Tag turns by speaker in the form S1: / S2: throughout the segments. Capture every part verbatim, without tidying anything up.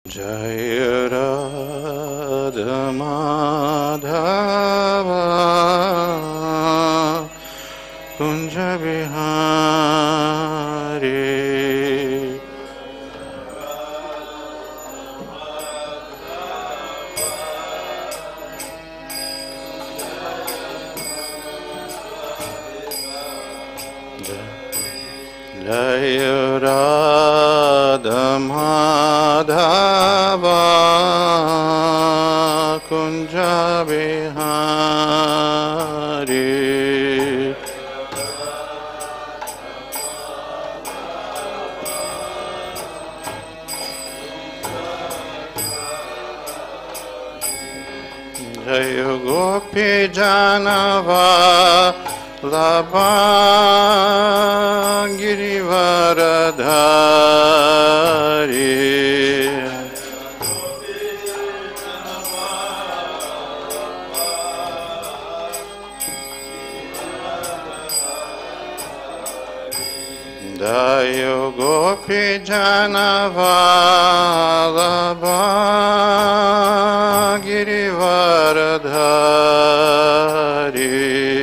S1: Jaya Radha Madhava Kunja Bihari Jaya Radha Madhava Kunja Bihari Jaya Gopi Janava Labha Girivaradhari Dayo Gopi Janava Labha Girivaradhari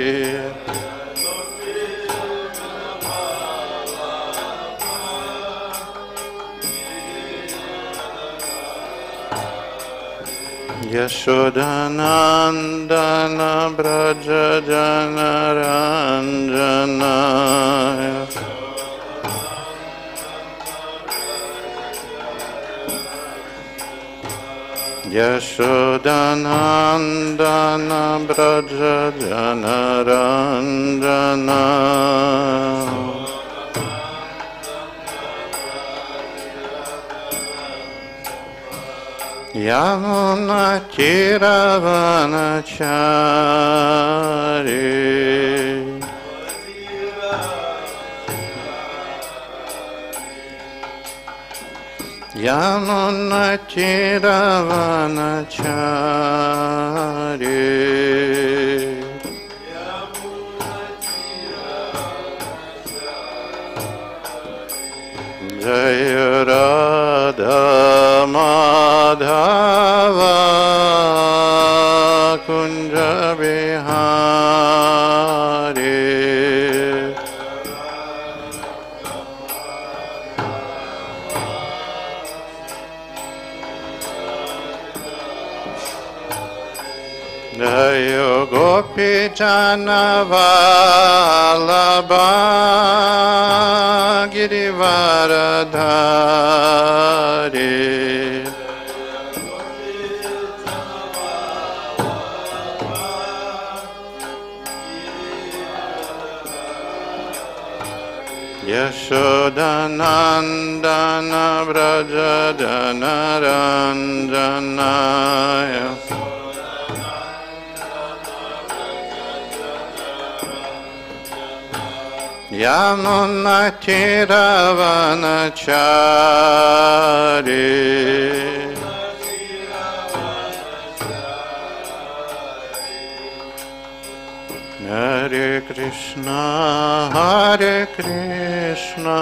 S1: Yashodanandana Braja Janaranjana Yashodanandana Braja Janaranjana Yamuna Chiravanachari Yamuna Chiravanachari Jaya Radha Madhava Kunja Bihari Jaya Gopi Janava Labha Girivaradhari Yashodanandana Braja Janaranjana Yamuna Chiravanachari Hare Krishna Hare Krishna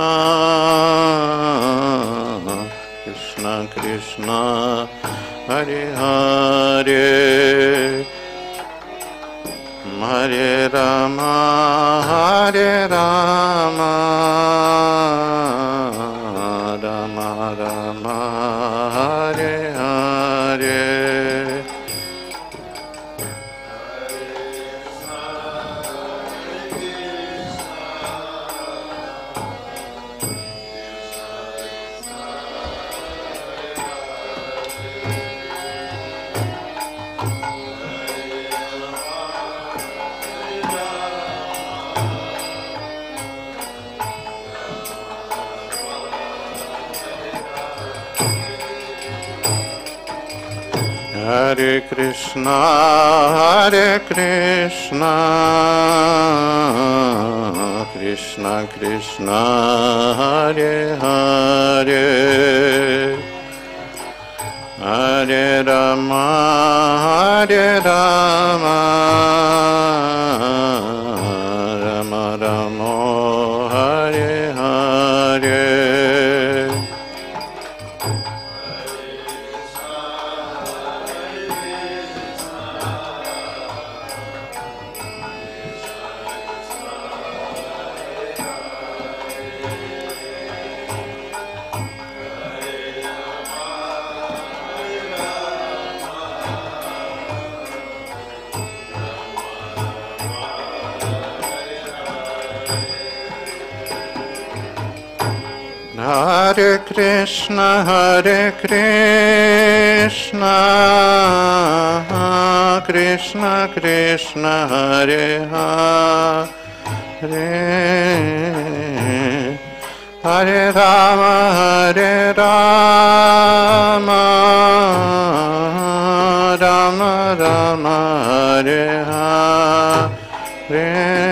S1: Krishna Krishna Hare Hare Hare Rama Hare Rama Rama Rama Hare Hare Hare Krishna, Hare Krishna, Krishna Krishna, Hare Hare, Hare Rama, Hare Rama, Rama Rama, Hare Hare. Hare Krishna, Hare Krishna, Krishna Krishna, Hare Hare, Hare Rama, Hare Rama, Rama Rama, Hare Hare.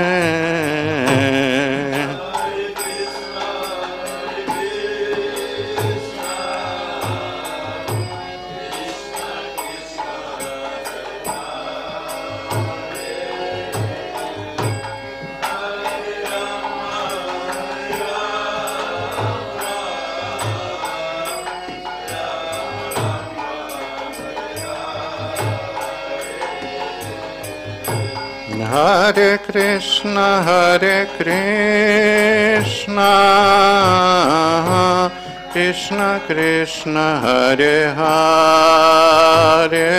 S1: Hare Krishna, Hare Krishna, Krishna Krishna, Hare Hare,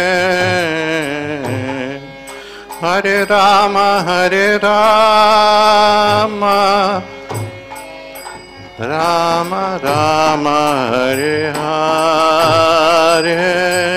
S1: Hare Rama, Hare Rama, Rama Rama, Hare Hare.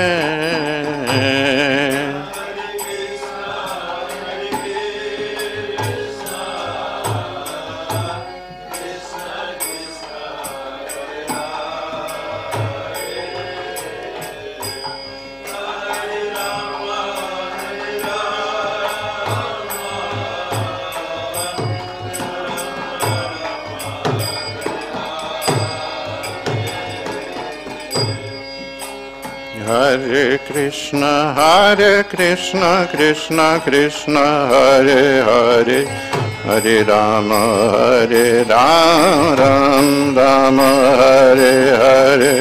S1: Hare Krishna, Hare Krishna, Krishna Krishna, Hare Hare, Hare Rama, Hare Rama, Ram Rama, Hare Hare.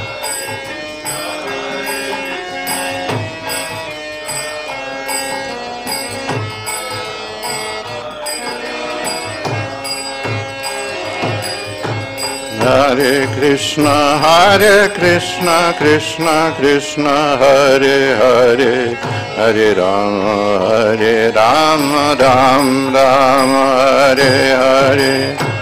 S1: Hare Krishna, Hare Krishna, Krishna Krishna, Hare Hare, Hare Rama, Hare Rama, Ram Rama, Hare Hare.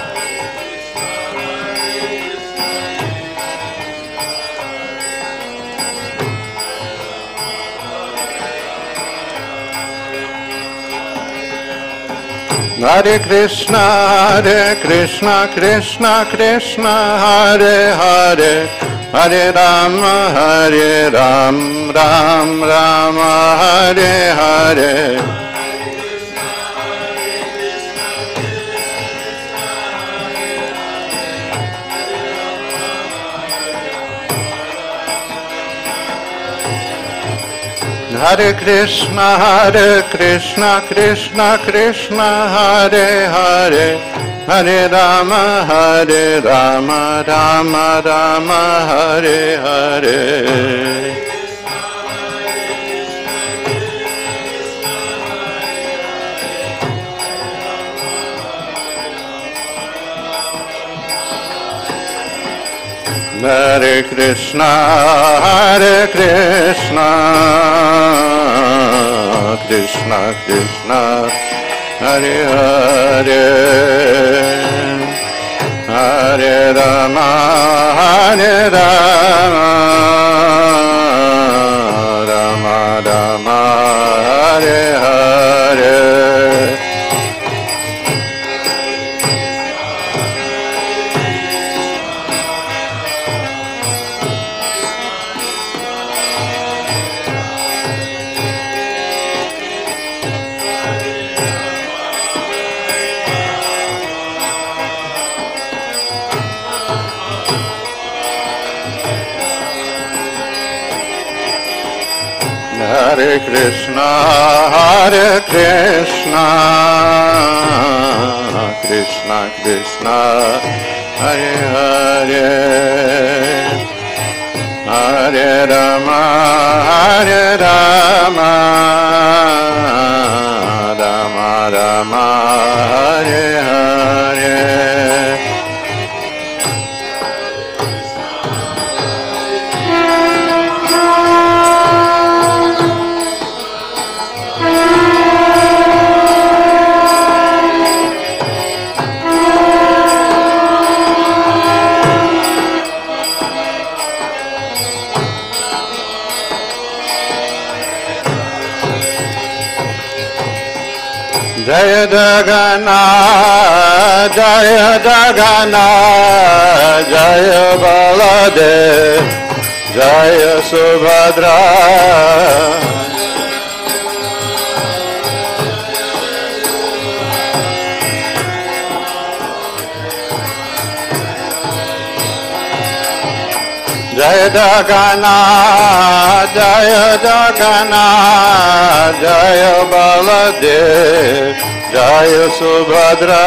S1: Hare Krishna, Hare Krishna, Krishna Krishna, Hare Hare, Hare Rama, Hare Ram, Ram Rama, Hare Hare. Hare Krishna, Hare Krishna, Krishna Krishna, Hare Hare, Hare Rama, Hare Rama, Rama Rama, Hare Hare. Hare Krishna, Hare Krishna, Krishna Krishna, Hare Hare, Hare Rama, Hare Rama, Rama Rama, Hare Hare. Hare Krishna, Hare Krishna, Krishna Krishna, Hare Hare, Hare Rama, Hare Rama, Rama Rama, Hare Hare. Jaya Jagannath, Jaya Jagannath, Jaya Baladev, Jaya Subhadra. Jaya Jagannath, Jaya Jagannath, Jaya Baladev, Jaya Subhadra.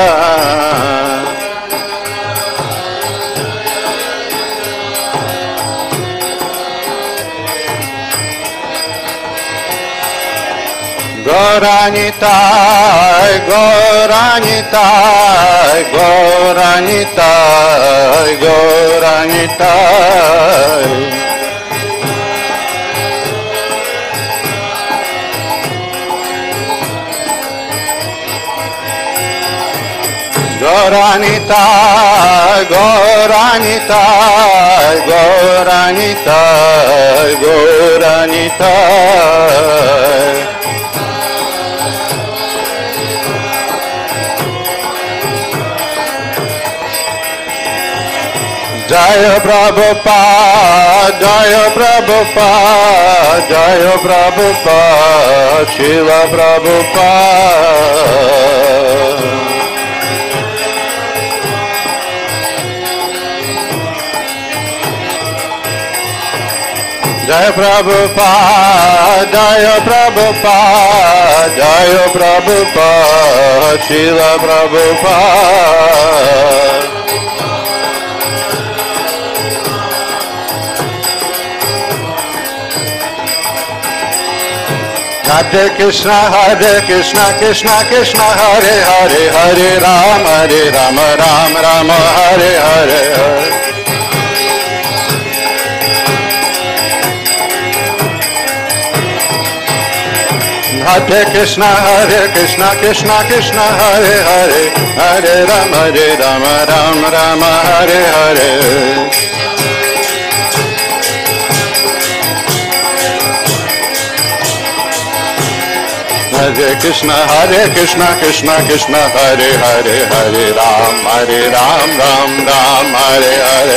S1: Gauranitai, Gauranitai, Gauranitai, Gauranitai. Gauranitai, Gauranitai, Gauranitai, Gauranitai. Jaya Prabhupada, Jaya Prabhupada, Jaya Prabhupada, Srila Prabhupada. Jaya Prabhupada, Jaya Prabhupada, Jaya Prabhupada, Srila Prabhupada. Hare Krishna, Hare Krishna, Krishna Krishna, Hare Hare, Hare Rama, Hare Rama, Rama Rama, Hare Hare. Hare Krishna, Hare Krishna, Krishna Krishna, Hare Hare, Hare Rama, Hare Rama, Rama Rama, Hare Hare. Hare Krishna, Hare Krishna, Krishna Krishna, Hare Hare, Hare Ram, Hare Ram, Ram Ram, Hare Hare.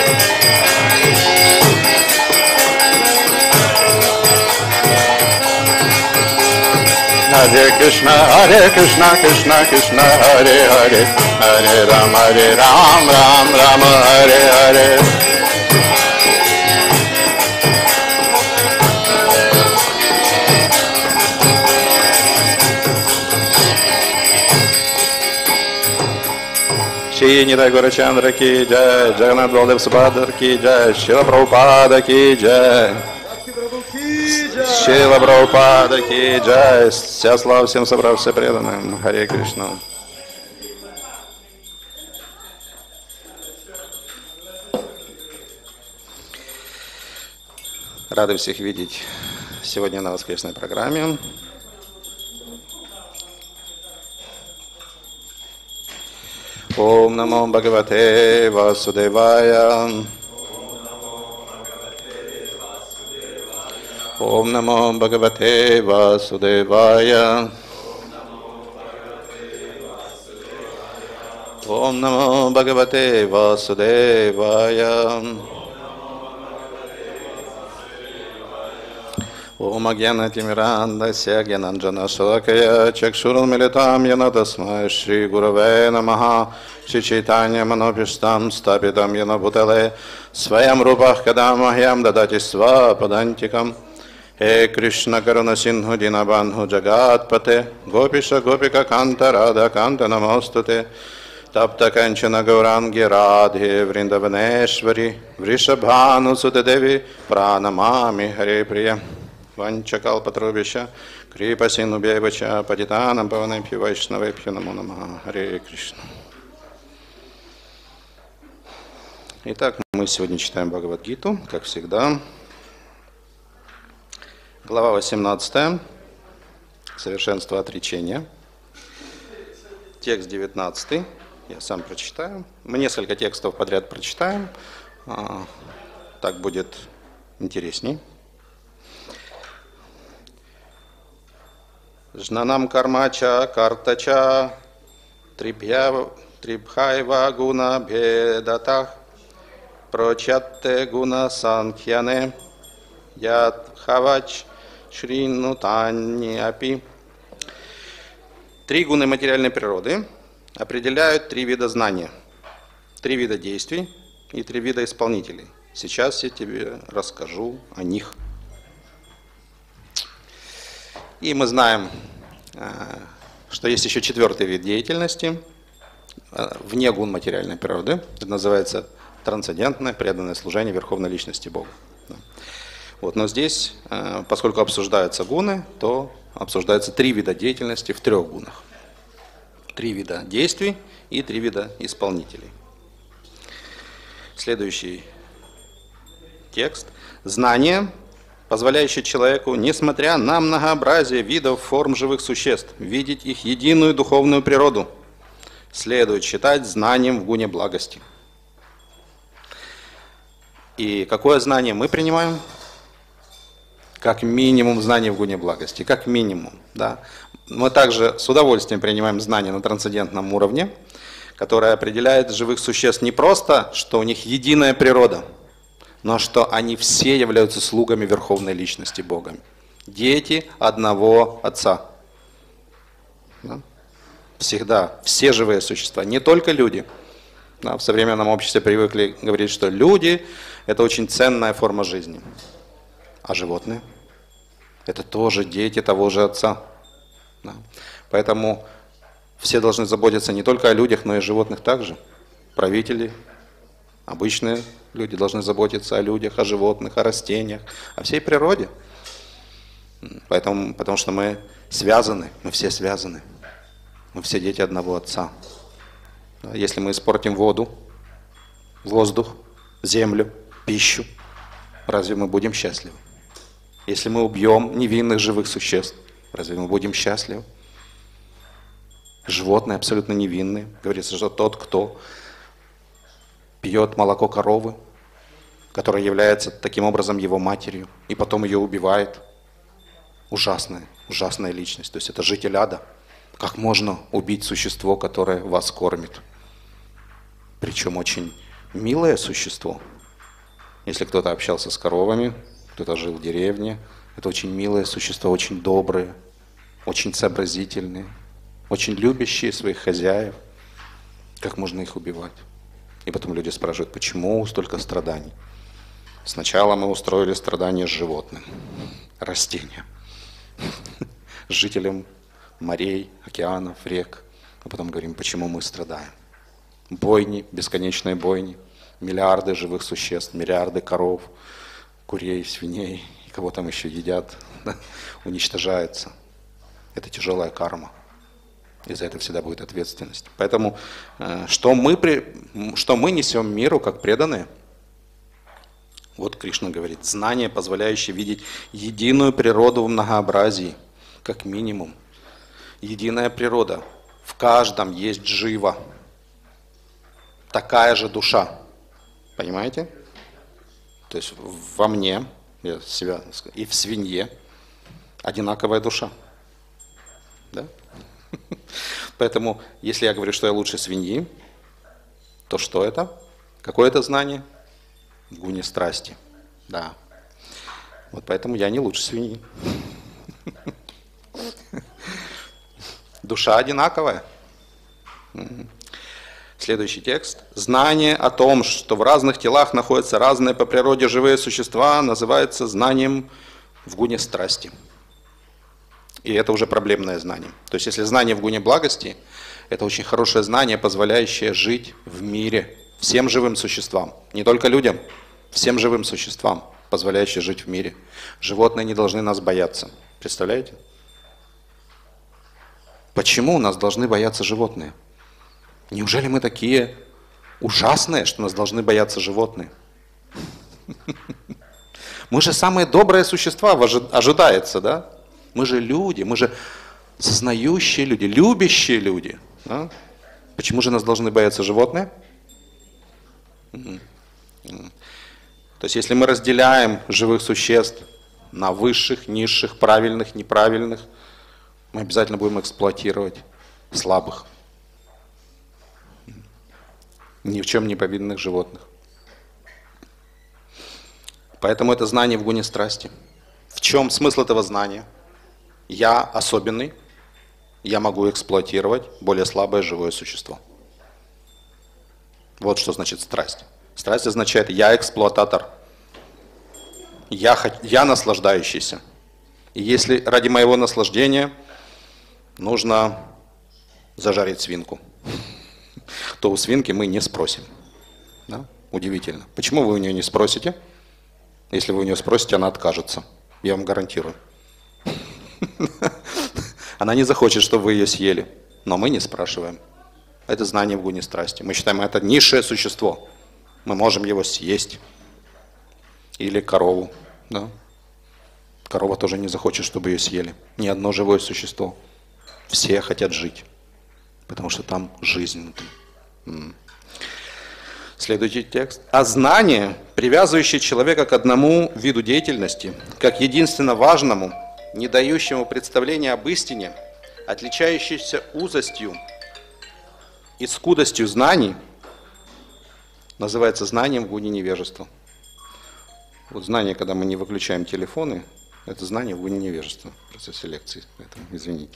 S1: Hare Krishna, Hare Krishna, Krishna Krishna, Hare Hare, Hare Ram, Hare Ram, Ram Ram, Hare Hare. Shri Nitai Gaurachandra ki jai, Jagannath Baldev Subhadra ki jai, Srila Prabhupada ki jai, Srila Prabhupada ki jai. Вся слава всем собравшимся преданным. Харе Кришна. Рады всех видеть сегодня на воскресной программе. Ом намо Бхагавате Васудевая. Ом намо Бхагавате Васудевая. Ом намо Бхагавате Васудевая. Ом Агьянатимирандасya Гьянанджана Шалакая Чакшурал Милитам Яна Тасмай Шри Гураве Намаха Шри Чайтанья Манопиштам Стапитам Яна Бутале Сваям Рупах Кадам Ахьям Дадати Сва Падантикам Хе Кришна Каруна Синдху Динабандху Джагатпате Гопиша Гопика Канта Рада Канта Намостуте Tapta Kanchana Gaurangi Radhe Vrindavанешвари Вришабхану Судадеви Пранамами Харе Прия Ванчакалпатрубиша Крипасинубьевача Падитанам Паванепхи Вайшнавепхи Намо Намаха. Харе Кришна. Итак, мы сегодня читаем Бхагавад-гиту, как всегда. Глава восемнадцатая. Совершенство отречения. Текст девятнадцатый. Я сам прочитаю. Мы несколько текстов подряд прочитаем. Так будет интересней. Жнанам кармача картача трибхайва гуна бедатах прочатте гуна санхьяне яд хавач шринутанни апи. Три гуны материальной природы определяют три вида знания, три вида действий и три вида исполнителей. Сейчас я тебе расскажу о них. И мы знаем, что есть еще четвертый вид деятельности, вне гун материальной природы. Это называется трансцендентное преданное служение Верховной Личности Бога. Вот, но здесь, поскольку обсуждаются гуны, то обсуждаются три вида деятельности в трех гунах. Три вида действий и три вида исполнителей. Следующий текст. Знание, позволяющее человеку, несмотря на многообразие видов форм живых существ, видеть их единую духовную природу, следует считать знанием в гуне благости. И какое знание мы принимаем? Как минимум знание в гуне благости, как минимум. Да? Мы также с удовольствием принимаем знание на трансцендентном уровне, которое определяет живых существ не просто, что у них единая природа, но что они все являются слугами Верховной Личности Бога. Дети одного Отца. Да? Всегда. Все живые существа, не только люди. Да, в современном обществе привыкли говорить, что люди – это очень ценная форма жизни. А животные – это тоже дети того же Отца. Да? Поэтому все должны заботиться не только о людях, но и о животных также. Правители, обычные люди должны заботиться о людях, о животных, о растениях, о всей природе. Поэтому, потому что мы связаны, мы все связаны. Мы все дети одного Отца. Если мы испортим воду, воздух, землю, пищу, разве мы будем счастливы? Если мы убьем невинных живых существ, разве мы будем счастливы? Животные абсолютно невинные. Говорится, что тот, кто пьет молоко коровы, которая является таким образом его матерью, и потом ее убивает. Ужасная, ужасная личность. То есть это житель ада. Как можно убить существо, которое вас кормит? Причем очень милое существо. Если кто-то общался с коровами, кто-то жил в деревне, это очень милое существо, очень добрые, очень сообразительные, очень любящие своих хозяев. Как можно их убивать? И потом люди спрашивают, почему столько страданий? Сначала мы устроили страдания с животным, растениям, жителям морей, океанов, рек. А потом говорим, почему мы страдаем. Бойни, бесконечные бойни, миллиарды живых существ, миллиарды коров, курей, свиней, и кого там еще едят, да, уничтожается. Это тяжелая карма. И за это всегда будет ответственность. Поэтому что мы, что мы несем миру как преданные? Вот Кришна говорит, знание, позволяющее видеть единую природу в многообразии, как минимум. Единая природа. В каждом есть джива. Такая же душа. Понимаете? То есть во мне, я себя, и в свинье одинаковая душа. Да? Поэтому, если я говорю, что я лучше свиньи, то что это? Какое это знание? В гуне страсти. Да. Вот поэтому я не лучше свиньи. Душа одинаковая. Следующий текст. Знание о том, что в разных телах находятся разные по природе живые существа, называется знанием в гуне страсти. И это уже проблемное знание. То есть если знание в гуне благости, это очень хорошее знание, позволяющее жить в мире всем живым существам. Не только людям, всем живым существам, позволяющее жить в мире. Животные не должны нас бояться. Представляете? Почему нас должны бояться животные? Неужели мы такие ужасные, что нас должны бояться животные? Мы же самые добрые существа, ожидается, да? Мы же люди, мы же сознающие люди, любящие люди. Да? Почему же нас должны бояться животные? То есть если мы разделяем живых существ на высших, низших, правильных, неправильных, мы обязательно будем эксплуатировать слабых, ни в чем не повинных животных. Поэтому это знание в гуне страсти. В чем смысл этого знания? Я особенный, я могу эксплуатировать более слабое живое существо. Вот что значит страсть. Страсть означает я эксплуататор, я, я наслаждающийся. И если ради моего наслаждения нужно зажарить свинку, то у свинки мы не спросим. Да? Удивительно. Почему вы у нее не спросите? Если вы у нее спросите, она откажется. Я вам гарантирую. Она не захочет, чтобы вы ее съели. Но мы не спрашиваем. Это знание в гуне страсти. Мы считаем, это низшее существо. Мы можем его съесть. Или корову. Да? Корова тоже не захочет, чтобы ее съели. Ни одно живое существо. Все хотят жить. Потому что там жизнь внутри. Следующий текст. А знание, привязывающее человека к одному виду деятельности, как единственно важному, не дающему представления об истине, отличающееся узостью и скудостью знаний, называется знанием в гуне невежества. Вот знание, когда мы не выключаем телефоны, это знание в гуне невежества в процессе лекции. Поэтому извините.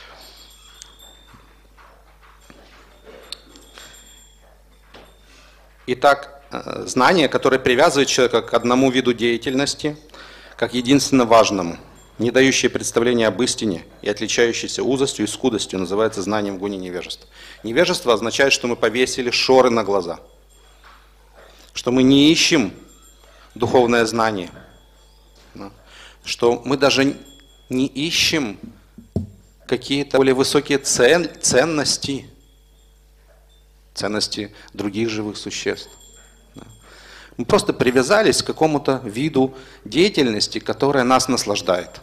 S1: Итак, знание, которое привязывает человека к одному виду деятельности, как единственно важному, не дающее представления об истине и отличающееся узостью и скудостью, называется знанием в гуне невежества. Невежество означает, что мы повесили шоры на глаза, что мы не ищем духовное знание, что мы даже не ищем какие-то более высокие цен, ценности, ценности других живых существ. Мы просто привязались к какому-то виду деятельности, которая нас наслаждает.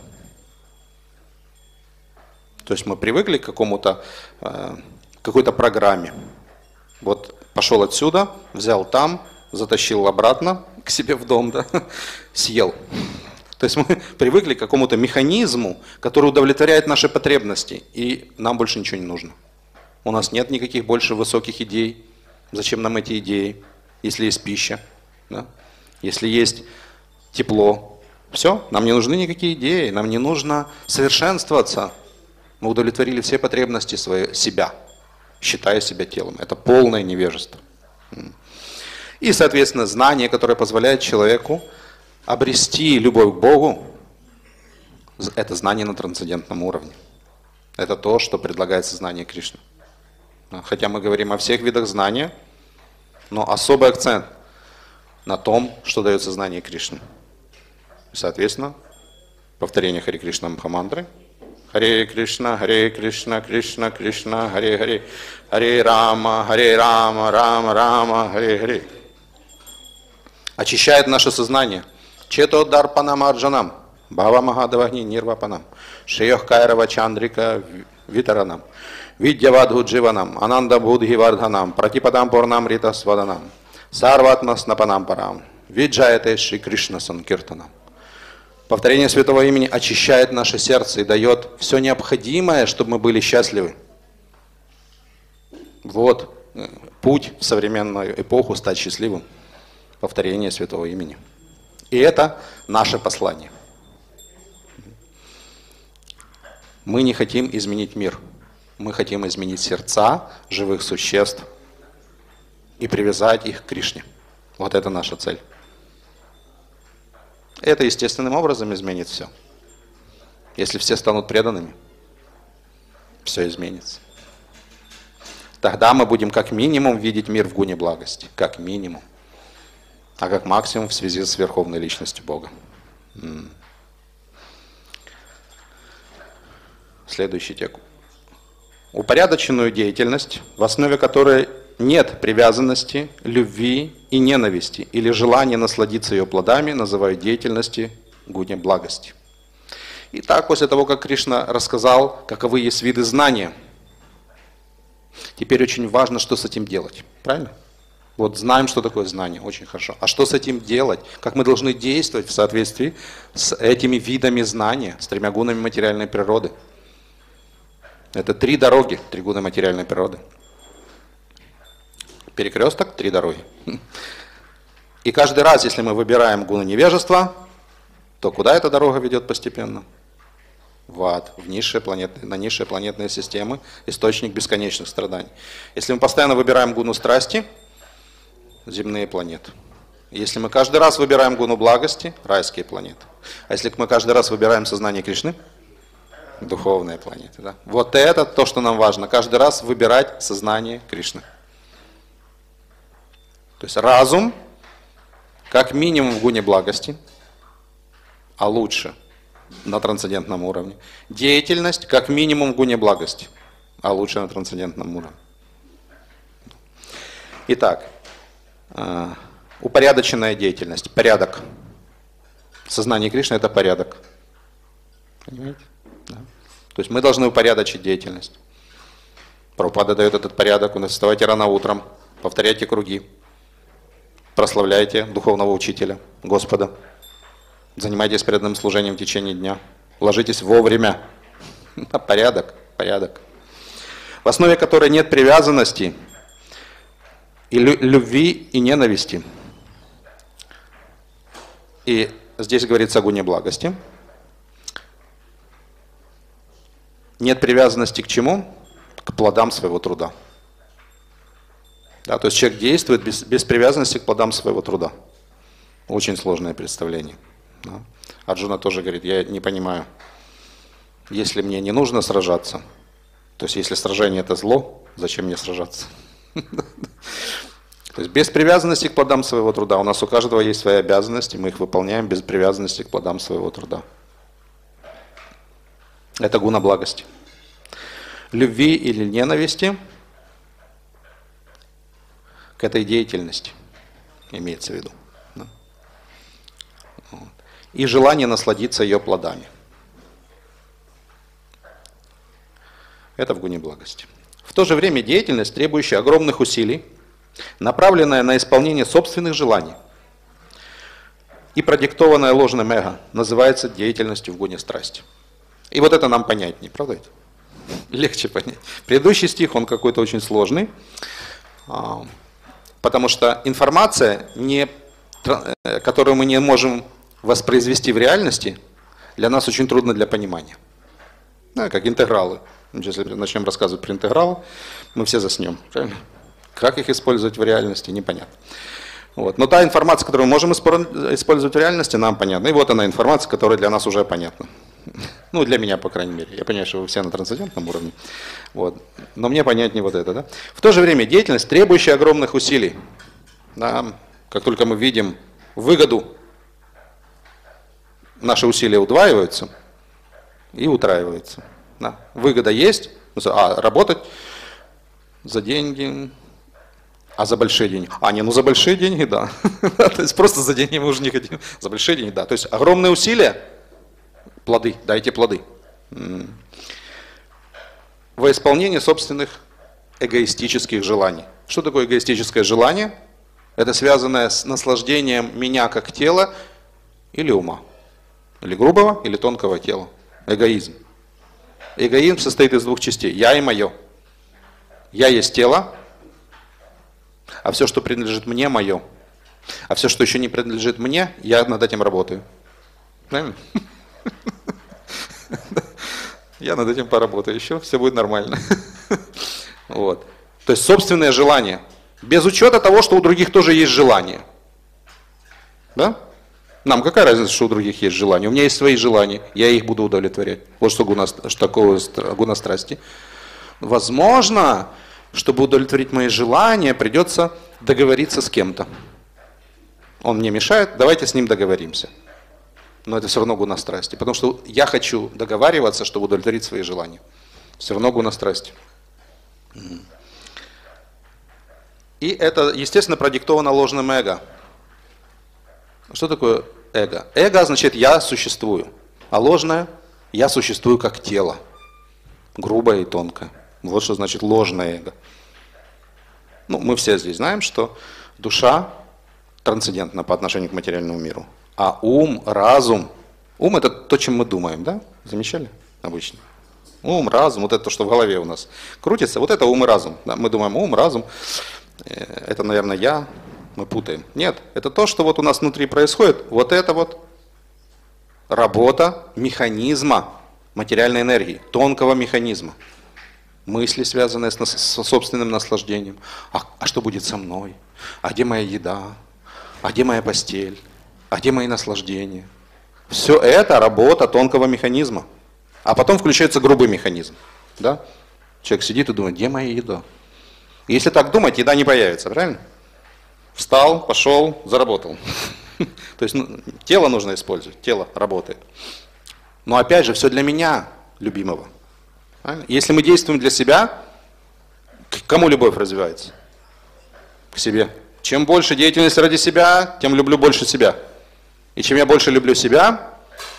S1: То есть мы привыкли к какому-то, э, какой-то программе. Вот пошел отсюда, взял там, затащил обратно к себе в дом, да, съел. То есть мы привыкли к какому-то механизму, который удовлетворяет наши потребности, и нам больше ничего не нужно. У нас нет никаких больше высоких идей. Зачем нам эти идеи, если есть пища, да? Если есть тепло? Все, нам не нужны никакие идеи, нам не нужно совершенствоваться. Мы удовлетворили все потребности свои, себя, считая себя телом. Это полное невежество. И, соответственно, знание, которое позволяет человеку обрести любовь к Богу, это знание на трансцендентном уровне. Это то, что предлагает сознание Кришны. Хотя мы говорим о всех видах знания, но особый акцент на том, что дает сознание Кришны. Соответственно, повторение Харе Кришна Махамантры. Харе Кришна, Харе Кришна, Кришна, Кришна, Харе Харе, Харе Рама, Харе Рама, Рама, Рама, Харе Харе. Очищает наше сознание. Чето дарпанам арджанам, бхава махадавахни нирвапанам, шейох кайрава чандрика витаранам, видьявадху дживанам, ананда будхи вардханам, пратипадам порнам рита сваданам, сарватма снапанам парам, виджаяте шри Кришна санкиртанам. Повторение святого имени очищает наше сердце и дает все необходимое, чтобы мы были счастливы. Вот путь в современную эпоху стать счастливым. Повторение святого имени. И это наше послание. Мы не хотим изменить мир. Мы хотим изменить сердца живых существ и привязать их к Кришне. Вот это наша цель. Это естественным образом изменит все. Если все станут преданными, все изменится. Тогда мы будем как минимум видеть мир в гуне благости. Как минимум. А как максимум в связи с Верховной Личностью Бога. М-м. Следующий текст. Упорядоченную деятельность, в основе которой нет привязанности, любви и ненависти, или желания насладиться ее плодами, называют деятельностью гуне благости. Итак, после того, как Кришна рассказал, каковы есть виды знания, теперь очень важно, что с этим делать. Правильно? Вот знаем, что такое знание, очень хорошо. А что с этим делать? Как мы должны действовать в соответствии с этими видами знания, с тремя гунами материальной природы? Это три дороги, три гуны материальной природы. Перекресток, три дороги. И каждый раз, если мы выбираем гуну невежества, то куда эта дорога ведет постепенно? В ад, в низшие планеты, на низшие планетные системы, источник бесконечных страданий. Если мы постоянно выбираем гуну страсти, земные планеты. Если мы каждый раз выбираем гуну благости, райские планеты. А если мы каждый раз выбираем сознание Кришны, духовные планеты. Да? Вот это то, что нам важно. Каждый раз выбирать сознание Кришны. То есть разум, как минимум в гуне благости, а лучше на трансцендентном уровне. Деятельность, как минимум в гуне благости, а лучше на трансцендентном уровне. Итак, упорядоченная деятельность, порядок. Сознание Кришны – это порядок. Понимаете? Да. То есть мы должны упорядочить деятельность. Прабхупада дает этот порядок. У нас вставайте рано утром, повторяйте круги, прославляйте духовного учителя, Господа. Занимайтесь преданным служением в течение дня. Ложитесь вовремя. Порядок, порядок. В основе которой нет привязанности, и любви, и ненависти. И здесь говорится о гуне благости. Нет привязанности к чему? К плодам своего труда. Да, то есть человек действует без, без привязанности к плодам своего труда. Очень сложное представление. Да. Арджуна тоже говорит, я не понимаю, если мне не нужно сражаться, то есть если сражение это зло, зачем мне сражаться? То есть без привязанности к плодам своего труда. У нас у каждого есть свои обязанности, мы их выполняем без привязанности к плодам своего труда. Это гуна благости. Любви или ненависти к этой деятельности имеется в виду. Да? Вот. И желание насладиться ее плодами. Это в гуне благости. В то же время деятельность, требующая огромных усилий, направленная на исполнение собственных желаний и продиктованная ложным эго, называется деятельностью в гуне страсти. И вот это нам понятнее, правда это? Легче понять. Предыдущий стих, он какой-то очень сложный, потому что информация, не, которую мы не можем воспроизвести в реальности, для нас очень трудно для понимания. Да, как интегралы. Если начнем рассказывать про интегралы, мы все заснем. Правильно? Как их использовать в реальности, непонятно. Вот. Но та информация, которую мы можем использовать в реальности, нам понятна. И вот она информация, которая для нас уже понятна. Ну, для меня, по крайней мере. Я понимаю, что вы все на трансцендентном уровне. Вот. Но мне понятнее вот это. Да? В то же время деятельность, требующая огромных усилий. Да? Как только мы видим выгоду, наши усилия удваиваются и утраиваются. Да? Выгода есть, а работать за деньги, а за большие деньги. А, не, ну за большие деньги, да. То есть просто за деньги мы уже не хотим. За большие деньги, да. То есть огромные усилия, плоды, дайте плоды. Во исполнении собственных эгоистических желаний. Что такое эгоистическое желание? Это связанное с наслаждением меня как тела или ума. Или грубого, или тонкого тела. Эгоизм. Эгоизм состоит из двух частей. Я и мое. Я есть тело, а все, что принадлежит мне, мое. А все, что еще не принадлежит мне, я над этим работаю. Правильно? Я над этим поработаю еще, все будет нормально. Вот. То есть собственное желание. Без учета того, что у других тоже есть желание. Да? Нам какая разница, что у других есть желания? У меня есть свои желания, я их буду удовлетворять. Вот что, гуна, что такое гуна страсти. Возможно, чтобы удовлетворить мои желания, придется договориться с кем-то. Он мне мешает, давайте с ним договоримся. Но это все равно гуна страсти, потому что я хочу договариваться, чтобы удовлетворить свои желания. Все равно гуна страсти. И это, естественно, продиктовано ложным эго. Что такое эго? Эго означает «я существую», а ложное «я существую как тело», грубое и тонкое. Вот что значит ложное эго. Ну, мы все здесь знаем, что душа трансцендентна по отношению к материальному миру, а ум, разум, ум это то, чем мы думаем, да? Замечали? Обычно. Ум, разум, вот это то, что в голове у нас крутится, вот это ум и разум. Да, мы думаем, ум, разум, это, наверное, я, мы путаем. Нет, это то, что вот у нас внутри происходит, вот это вот работа механизма материальной энергии, тонкого механизма. Мысли, связанные с, с собственным наслаждением. А, а что будет со мной? А где моя еда? А где моя постель? А где мои наслаждения? Все это работа тонкого механизма. А потом включается грубый механизм. Да? Человек сидит и думает, где моя еда? И если так думать, еда не появится, правильно? Встал, пошел, заработал. То есть ну, тело нужно использовать, тело работает. Но опять же, все для меня, любимого. Правильно? Если мы действуем для себя, к кому любовь развивается? К себе. Чем больше деятельности ради себя, тем люблю больше себя. И чем я больше люблю себя,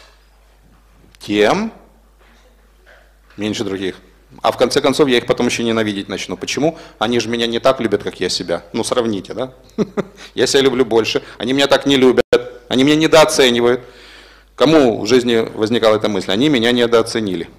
S1: тем меньше других. А в конце концов я их потом еще ненавидеть начну. Почему? Они же меня не так любят, как я себя. Ну сравните, да? Я себя люблю больше, они меня так не любят, они меня недооценивают. Кому в жизни возникала эта мысль? Они меня недооценили.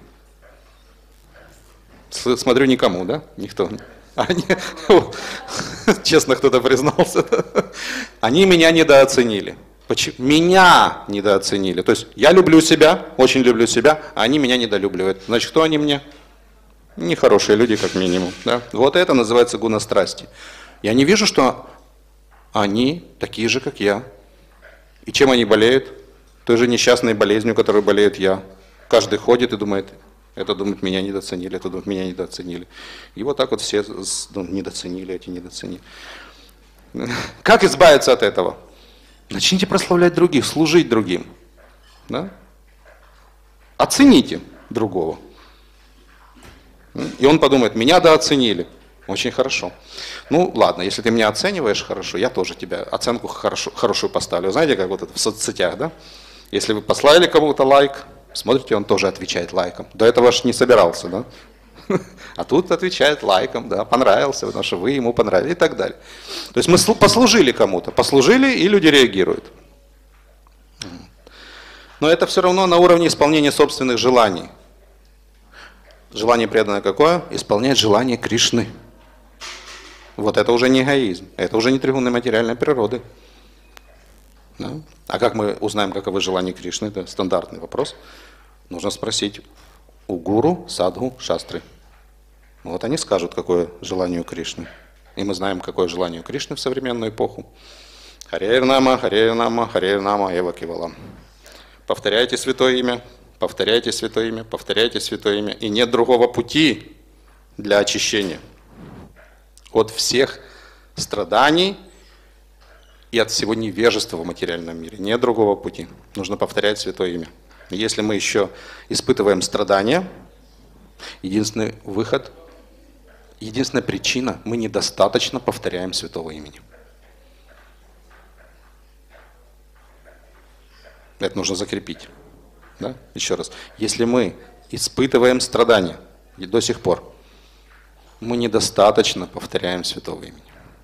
S1: Смотрю, никому, да? Никто. Они, честно, кто-то признался. Они меня недооценили. Почему? Меня недооценили. То есть я люблю себя, очень люблю себя, а они меня недолюбливают. Значит, кто они мне? Нехорошие люди, как минимум. Да? Вот это называется гуна страсти. Я не вижу, что они такие же, как я. И чем они болеют? Той же несчастной болезнью, которой болеет я. Каждый ходит и думает, это думает, меня недооценили, это думает, меня недооценили. И вот так вот все ну, недооценили, эти недооценили. Как избавиться от этого? Начните прославлять других, служить другим. Да? Оцените другого. И он подумает, меня дооценили. Очень хорошо. Ну ладно, если ты меня оцениваешь хорошо, я тоже тебя оценку хорошо, хорошую поставлю. Знаете, как вот это в соцсетях, да? Если вы послали кому-то лайк, смотрите, он тоже отвечает лайком. До этого аж не собирался, да? А тут отвечает лайком, да, понравился, потому что вы ему понравились и так далее. То есть мы послужили кому-то, послужили, и люди реагируют. Но это все равно на уровне исполнения собственных желаний. Желание преданное какое? Исполнять желание Кришны. Вот это уже не эгоизм, это уже не тригунная материальной природы. Да? А как мы узнаем, каковы желания Кришны? Это стандартный вопрос. Нужно спросить у гуру, садху, шастры. Вот они скажут, какое желание у Кришны. И мы знаем, какое желание у Кришны в современную эпоху. Харе Нама, Харе Нама, Харе Нама, Эва Кевалам. Повторяйте святое имя, повторяйте святое имя, повторяйте святое имя. И нет другого пути для очищения от всех страданий и от всего невежества в материальном мире. Нет другого пути. Нужно повторять святое имя. Если мы еще испытываем страдания, единственный выход, единственная причина, мы недостаточно повторяем святого имени. Это нужно закрепить. Да? Еще раз. Если мы испытываем страдания и до сих пор, мы недостаточно повторяем святого имени.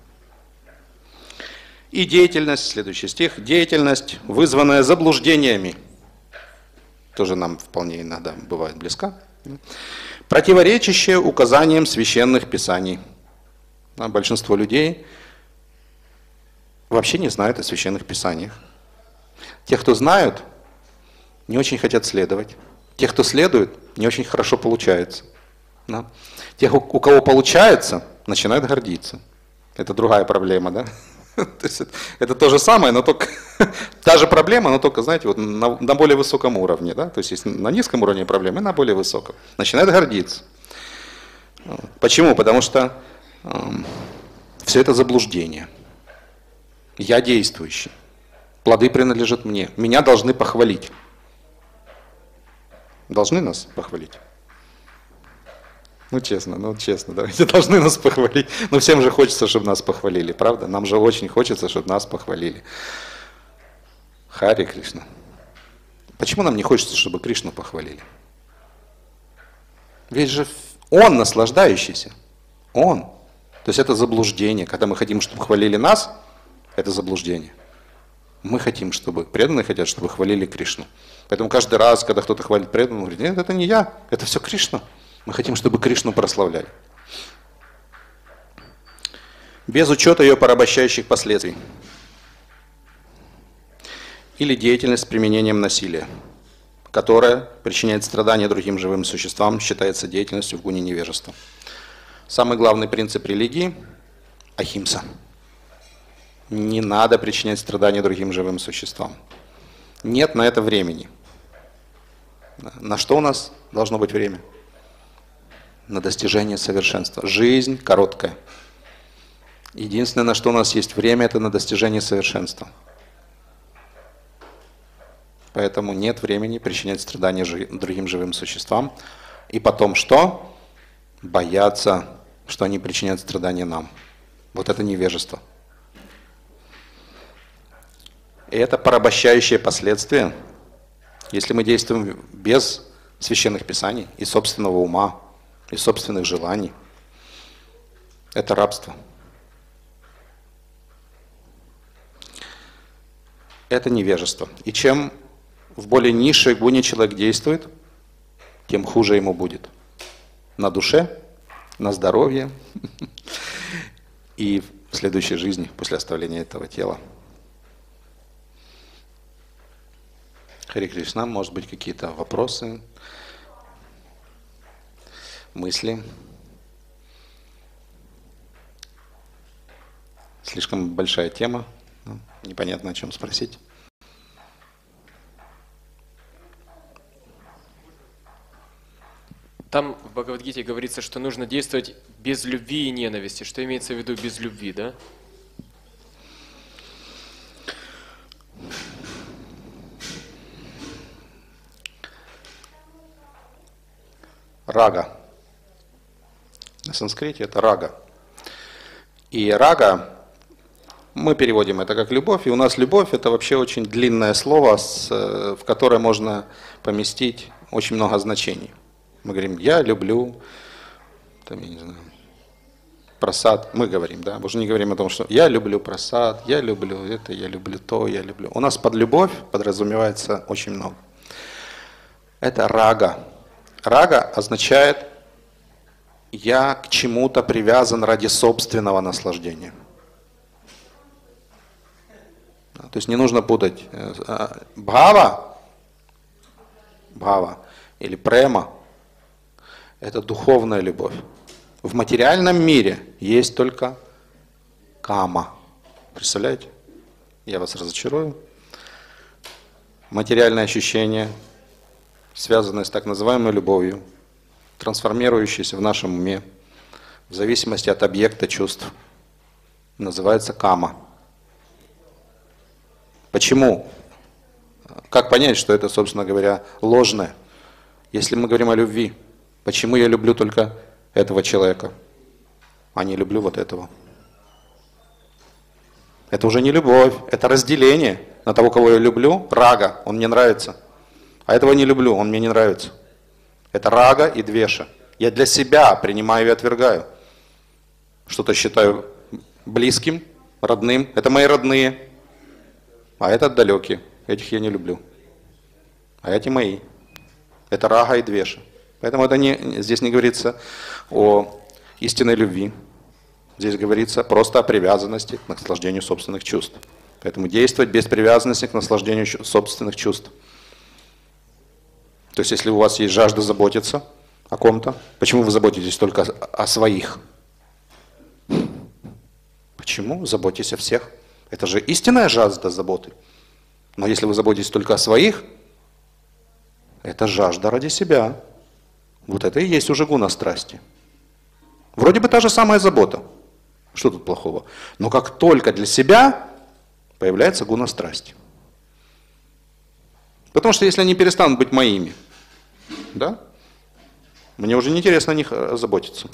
S1: И деятельность, следующий стих, деятельность, вызванная заблуждениями, тоже нам вполне иногда бывает близка, противоречащая указаниям священных писаний. А большинство людей вообще не знают о священных писаниях. Те, кто знают, не очень хотят следовать. Те, кто следует, не очень хорошо получается. Да? Те, у кого получается, начинают гордиться. Это другая проблема, да? То есть это, это то же самое, но только та же проблема, но только, знаете, вот на, на более высоком уровне. Да? То есть есть на низком уровне проблемы, и на более высоком. Начинают гордиться. Почему? Потому что э, все это заблуждение. Я действующий. Плоды принадлежат мне. Меня должны похвалить. Должны нас похвалить? Ну честно, ну честно, давайте должны нас похвалить. Но всем же хочется, чтобы нас похвалили, правда? Нам же очень хочется, чтобы нас похвалили. Харе Кришна. Почему нам не хочется, чтобы Кришну похвалили? Ведь же Он наслаждающийся. Он. То есть это заблуждение. Когда мы хотим, чтобы хвалили нас, это заблуждение. Мы хотим, чтобы, преданные хотят, чтобы хвалили Кришну. Поэтому каждый раз, когда кто-то хвалит преданного, он говорит, нет, это не я, это все Кришна. Мы хотим, чтобы Кришну прославляли. Без учета ее порабощающих последствий. Или деятельность с применением насилия, которая причиняет страдания другим живым существам, считается деятельностью в гуне невежества. Самый главный принцип религии – ахимса. Не надо причинять страдания другим живым существам. Нет на это времени. На что у нас должно быть время? На достижение совершенства. Жизнь короткая. Единственное, на что у нас есть время, это на достижение совершенства. Поэтому нет времени причинять страдания другим живым существам. И потом что? Бояться, что они причиняют страдания нам. Вот это невежество. И это порабощающее последствие, если мы действуем без священных писаний и собственного ума, и собственных желаний. Это рабство. Это невежество. И чем в более низшей гуне человек действует, тем хуже ему будет. На душе, на здоровье и в следующей жизни после оставления этого тела. Харе Кришна, может быть, какие-то вопросы, мысли? Слишком большая тема, непонятно, о чем спросить.
S2: Там в Бхагавад-гите говорится, что нужно действовать без любви и ненависти. Что имеется в виду без любви, да?
S1: Рага. На санскрите это рага. И рага, мы переводим это как любовь, и у нас любовь это вообще очень длинное слово, в которое можно поместить очень много значений. Мы говорим, я люблю, там, я не знаю, прасад. Мы говорим, да, мы уже не говорим о том, что я люблю прасад, я люблю это, я люблю то, я люблю. У нас под любовь подразумевается очень много. Это рага. Рага означает, я к чему-то привязан ради собственного наслаждения. То есть не нужно путать бхава, бхава или према. Это духовная любовь. В материальном мире есть только кама. Представляете? Я вас разочарую. Материальное ощущение, связанное с так называемой любовью, трансформирующееся в нашем уме, в зависимости от объекта чувств, называется кама. Почему? Как понять, что это, собственно говоря, ложное? Если мы говорим о любви, почему я люблю только этого человека, а не люблю вот этого? Это уже не любовь, это разделение на того, кого я люблю. Рага, он мне нравится. А этого не люблю, он мне не нравится. Это рага и двеша. Я для себя принимаю и отвергаю. Что-то считаю близким, родным. Это мои родные. А это далекие. Этих я не люблю. А эти мои. Это рага и двеша. Поэтому это не, здесь не говорится о истинной любви. Здесь говорится просто о привязанности к наслаждению собственных чувств. Поэтому действовать без привязанности к наслаждению собственных чувств. То есть, если у вас есть жажда заботиться о ком-то, почему вы заботитесь только о своих? Почему? Заботьтесь о всех. Это же истинная жажда заботы. Но если вы заботитесь только о своих, это жажда ради себя. Вот это и есть уже гуна страсти. Вроде бы та же самая забота. Что тут плохого? Но как только для себя, появляется гуна страсти. Потому что если они перестанут быть моими, да, мне уже неинтересно о них заботиться.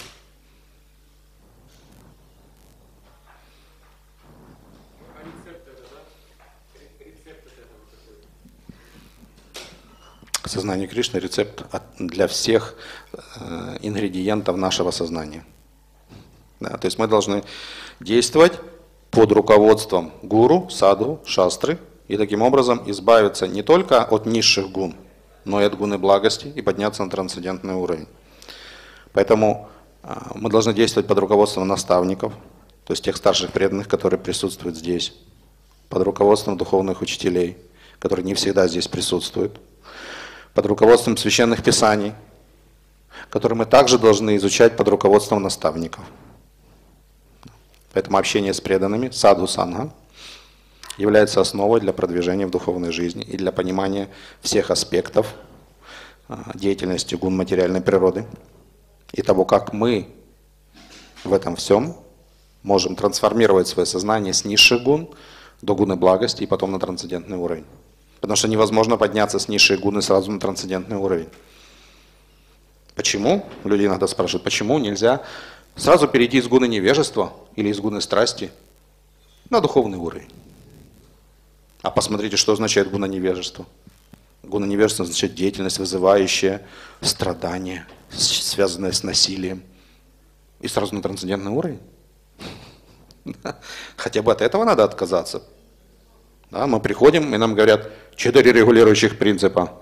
S1: Сознание Кришны – рецепт для всех ингредиентов нашего сознания. Да, то есть мы должны действовать под руководством гуру, саду, шастры, и таким образом избавиться не только от низших гун, но и от гуны благости и подняться на трансцендентный уровень. Поэтому мы должны действовать под руководством наставников, то есть тех старших преданных, которые присутствуют здесь, под руководством духовных учителей, которые не всегда здесь присутствуют, под руководством священных писаний, которые мы также должны изучать под руководством наставников. Поэтому общение с преданными, садху санга, является основой для продвижения в духовной жизни и для понимания всех аспектов деятельности гун материальной природы и того, как мы в этом всем можем трансформировать свое сознание с низших гун до гуны благости и потом на трансцендентный уровень. Потому что невозможно подняться с низшей гуны сразу на трансцендентный уровень. Почему? Люди иногда спрашивают, почему нельзя сразу перейти из гуны невежества или из гуны страсти на духовный уровень? А посмотрите, что означает гуна невежества. Гуна невежества означает деятельность, вызывающая страдания, связанная с насилием. И сразу на трансцендентный уровень. Хотя бы от этого надо отказаться. Да, мы приходим, и нам говорят, четыре регулирующих принципа.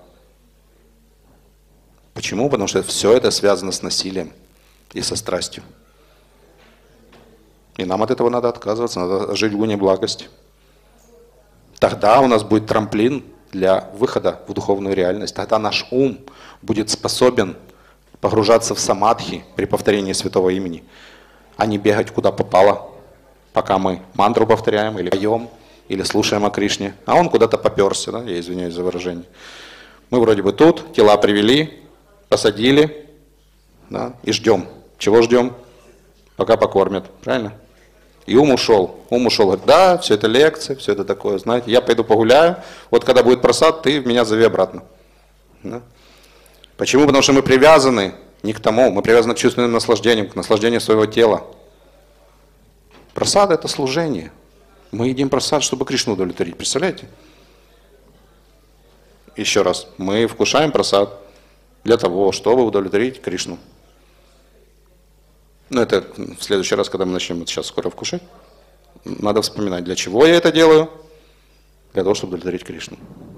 S1: Почему? Потому что все это связано с насилием и со страстью. И нам от этого надо отказываться, надо жить в гуне благости. Тогда у нас будет трамплин для выхода в духовную реальность. Тогда наш ум будет способен погружаться в самадхи при повторении святого имени, а не бегать куда попало, пока мы мантру повторяем, или поем, или слушаем о Кришне. А он куда-то поперся, да? Я извиняюсь за выражение. Мы вроде бы тут, тела привели, посадили, да? И ждем. Чего ждем? Пока покормят. Правильно? И ум ушел. Ум ушел, говорит, да, все это лекция, все это такое, знаете, я пойду погуляю, вот когда будет просад, ты меня зови обратно. Да? Почему? Потому что мы привязаны не к тому, мы привязаны к чувственным наслаждениям, к наслаждению своего тела. Просад – это служение. Мы едим просад, чтобы Кришну удовлетворить, представляете? Еще раз, мы вкушаем просад для того, чтобы удовлетворить Кришну. Но это в следующий раз, когда мы начнем вот сейчас скоро вкушать, надо вспоминать, для чего я это делаю. Для того, чтобы удовлетворить Кришну.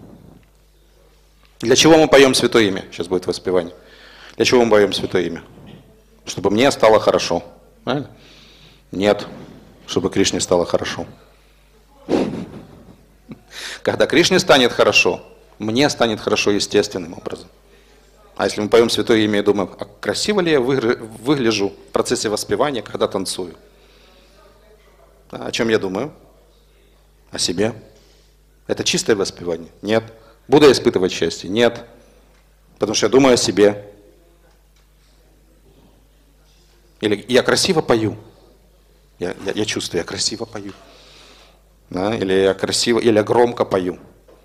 S1: Для чего мы поем Святое Имя? Сейчас будет воспевание. Для чего мы поем Святое Имя? Чтобы мне стало хорошо. Правильно? Нет, чтобы Кришне стало хорошо. Когда Кришне станет хорошо, мне станет хорошо естественным образом. А если мы поем Святое Имя и думаем, а красиво ли я выгляжу в процессе воспевания, когда танцую? О чем я думаю? О себе. Это чистое воспевание? Нет. Буду я испытывать счастье? Нет. Потому что я думаю о себе. Или я красиво пою. Я, я, я чувствую, я красиво пою. Да? Или я красиво, или я громко пою.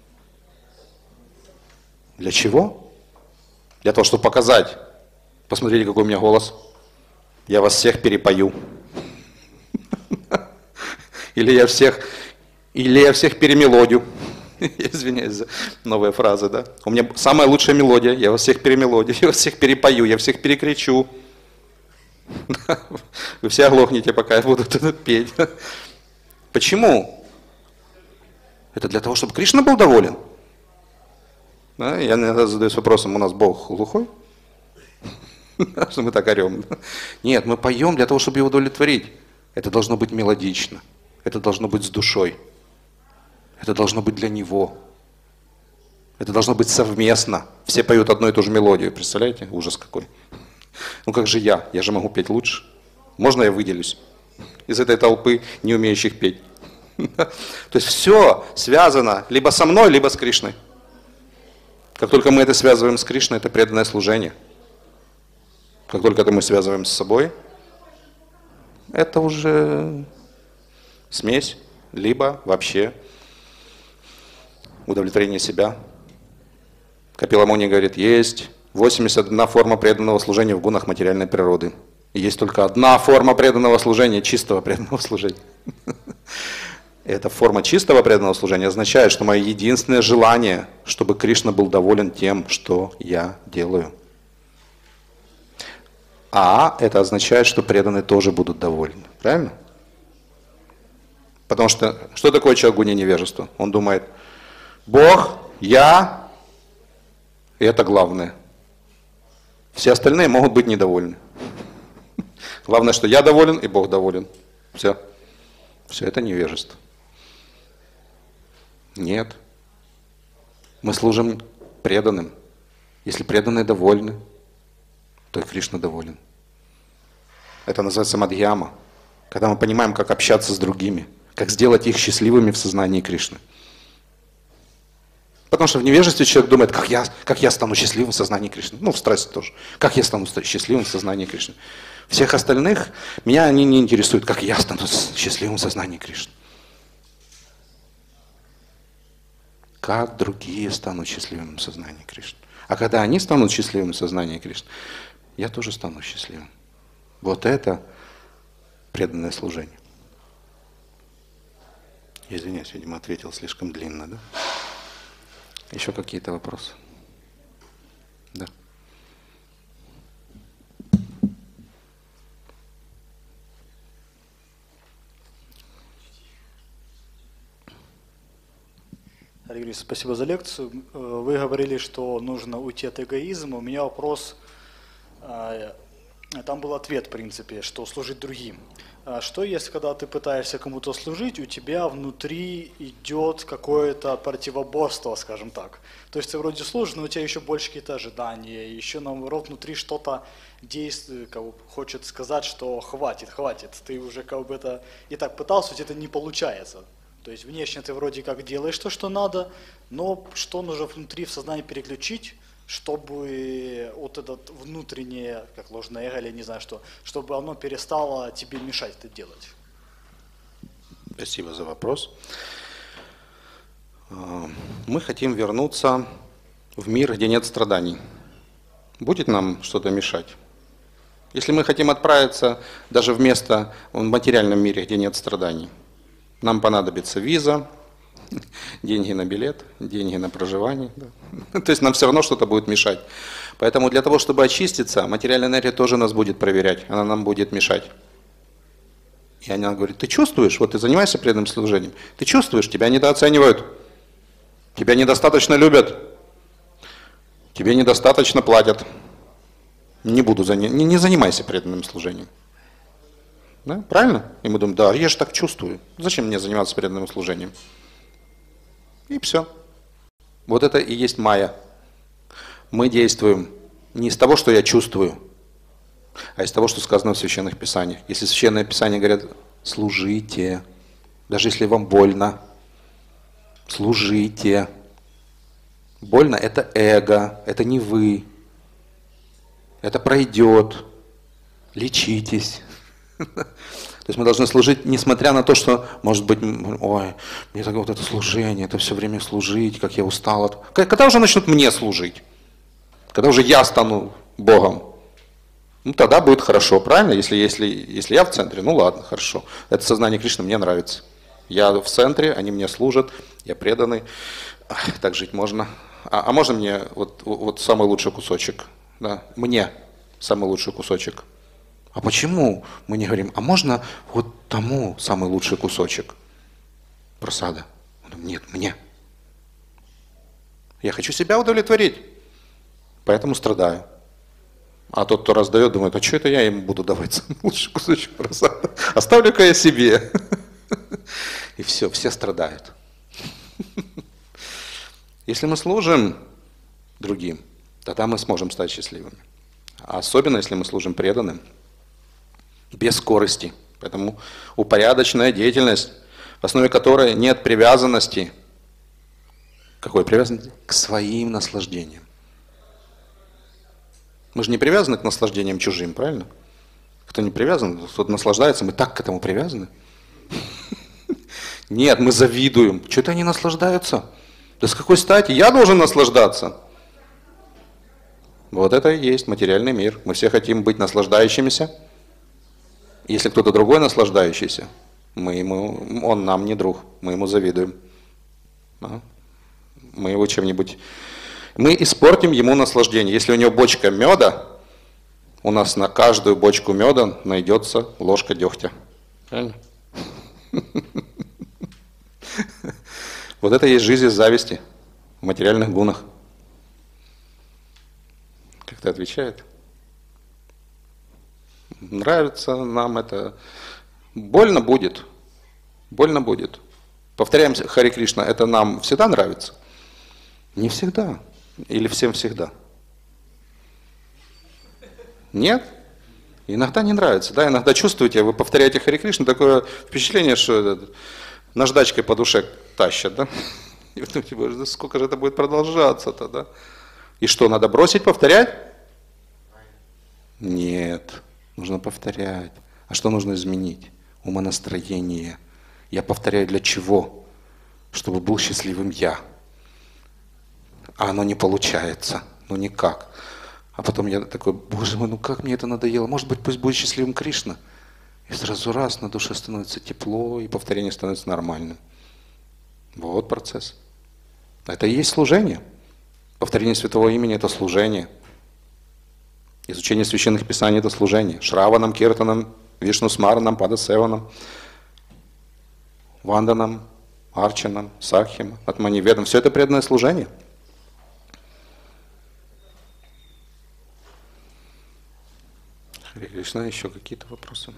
S1: Для чего? Для того, чтобы показать. Посмотрите, какой у меня голос. Я вас всех перепою. Или я всех, или я всех перемелодю. Извиняюсь за новые фразы, да? У меня самая лучшая мелодия. Я вас всех перемелодю, я вас всех перепою, я всех перекричу. Вы все оглохнете, пока я буду тут петь. Почему? Это для того, чтобы Кришна был доволен. Да? Я иногда задаюсь вопросом, у нас Бог глухой? Что мы так орем? Нет, мы поем для того, чтобы его удовлетворить. Это должно быть мелодично. Это должно быть с душой. Это должно быть для него. Это должно быть совместно. Все поют одну и ту же мелодию. Представляете? Ужас какой. Ну как же я? Я же могу петь лучше. Можно я выделюсь из этой толпы, не умеющих петь? То есть все связано либо со мной, либо с Кришной. Как только мы это связываем с Кришной, это преданное служение. Как только это мы связываем с собой, это уже смесь, либо вообще удовлетворение себя. Капила Муни говорит, есть восемьдесят одна форма преданного служения в гунах материальной природы. И есть только одна форма преданного служения, чистого преданного служения. Эта форма чистого преданного служения означает, что мое единственное желание, чтобы Кришна был доволен тем, что я делаю. А это означает, что преданные тоже будут довольны. Правильно? Потому что, что такое человек в гуне невежества? Он думает, Бог, я, и это главное. Все остальные могут быть недовольны. Главное, что я доволен и Бог доволен. Все. Все это невежество. Нет. Мы служим преданным. Если преданные довольны, то и Кришна доволен. Это называется мадхьяма. Когда мы понимаем, как общаться с другими, как сделать их счастливыми в сознании Кришны. Потому что в невежестве человек думает, как я, как я стану счастливым в сознании Кришны. Ну, в страсти тоже. Как я стану счастливым в сознании Кришны. Всех остальных меня они не интересуют, как я стану счастливым в сознании Кришны. Как другие станут счастливыми в сознании Кришны. А когда они станут счастливыми в сознании Кришны, я тоже стану счастливым. Вот это преданное служение. Извиняюсь, видимо, ответил слишком длинно, да? Еще какие-то вопросы? Да.
S3: Олег Юрьевич, спасибо за лекцию. Вы говорили, что нужно уйти от эгоизма. У меня вопрос, там был ответ, в принципе, что служить другим. Что если, когда ты пытаешься кому-то служить, у тебя внутри идет какое-то противоборство, скажем так? То есть ты вроде служишь, но у тебя еще больше какие-то ожидания, еще наоборот внутри что-то действует, как бы хочет сказать, что хватит, хватит. Ты уже как бы это и так пытался, у тебя это не получается. То есть внешне ты вроде как делаешь то, что надо, но что нужно внутри в сознании переключить, чтобы вот это внутреннее, как ложное эго, или не знаю что, чтобы оно перестало тебе мешать это делать.
S1: Спасибо за вопрос. Мы хотим вернуться в мир, где нет страданий. Будет нам что-то мешать? Если мы хотим отправиться даже в место в материальном мире, где нет страданий, нам понадобится виза, деньги на билет, деньги на проживание. Да. То есть нам все равно что-то будет мешать. Поэтому для того, чтобы очиститься, материальная энергия тоже нас будет проверять, она нам будет мешать. И она говорит, ты чувствуешь, вот ты занимаешься преданным служением, ты чувствуешь, тебя недооценивают, тебя недостаточно любят, тебе недостаточно платят. Не буду за... не, не занимайся преданным служением. Да? Правильно? И мы думаем, да, я же так чувствую. Зачем мне заниматься преданным служением? И все. Вот это и есть майя. Мы действуем не из того, что я чувствую, а из того, что сказано в Священных Писаниях. Если Священные Писания говорят, служите, даже если вам больно, служите. Больно – это эго, это не вы. Это пройдет. Лечитесь. То есть мы должны служить, несмотря на то, что, может быть, ой, мне так вот это служение, это все время служить, как я устал от... Когда уже начнут мне служить? Когда уже я стану Богом? Ну, тогда будет хорошо, правильно? Если, если, если я в центре, ну ладно, хорошо. Это сознание Кришны мне нравится. Я в центре, они мне служат, я преданный. Ах, так жить можно. А, а можно мне вот, вот самый лучший кусочек? Да? Мне самый лучший кусочек. А почему мы не говорим, а можно вот тому самый лучший кусочек просада? Нет, мне. Я хочу себя удовлетворить, поэтому страдаю. А тот, кто раздает, думает, а что это я ему буду давать самый лучший кусочек просада? Оставлю-ка я себе. И все, все страдают. Если мы служим другим, тогда мы сможем стать счастливыми. А особенно, если мы служим преданным, без скорости. Поэтому упорядоченная деятельность, в основе которой нет привязанности. Какой привязанности? К своим наслаждениям. Мы же не привязаны к наслаждениям чужим, правильно? Кто не привязан, кто-то наслаждается, мы так к этому привязаны. Нет, мы завидуем. Что-то они наслаждаются. Да с какой стати? Я должен наслаждаться. Вот это и есть материальный мир. Мы все хотим быть наслаждающимися. Если кто-то другой наслаждающийся, мы ему, он нам не друг, мы ему завидуем. Да? Мы его чем-нибудь... Мы испортим ему наслаждение. Если у него бочка меда, у нас на каждую бочку меда найдется ложка дегтя. Правильно? Вот это и есть жизнь из зависти в материальных гунах. Как-то отвечает? нравится нам это. Больно будет. Больно будет. Повторяем Харе Кришна, это нам всегда нравится? Не всегда. Или всем всегда? Нет? Иногда не нравится. Да? Иногда чувствуете, вы повторяете Харе Кришна, такое впечатление, что наждачкой по душе тащат. Да? И вы думаете, сколько же это будет продолжаться-то? Да? И что, надо бросить повторять? Нет, нужно повторять. А что нужно изменить? Умонастроение. Я повторяю для чего? Чтобы был счастливым я. А оно не получается. Ну никак. А потом я такой, боже мой, ну как мне это надоело. Может быть, пусть будет счастливым Кришна. И сразу раз на душе становится тепло, и повторение становится нормальным. Вот процесс. Это и есть служение. Повторение святого имени – это служение. Изучение священных писаний – это служение. Шраванам, Киртанам, Вишнусмаранам, Падасеванам, Ванданам, Арчанам, Сакхим, Атманиведам. Все это преданное служение. Харе Кришна, еще какие-то вопросы?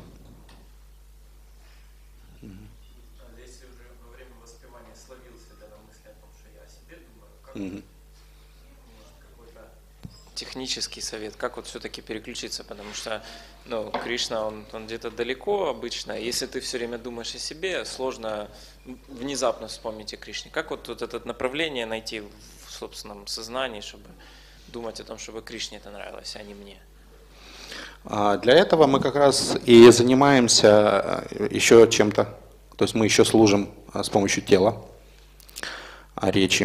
S4: Если уже во время воспевания словился для мысли о том, что я о себе думаю, как mm-hmm. какой-то
S2: технический совет, как вот все-таки переключиться, потому что ну, Кришна, он, он где-то далеко обычно, если ты все время думаешь о себе, сложно внезапно вспомнить о Кришне. Как вот, вот это направление найти в собственном сознании, чтобы думать о том, чтобы Кришне это нравилось, а не мне?
S1: Для этого мы как раз и занимаемся еще чем-то, то есть мы еще служим с помощью тела, речи.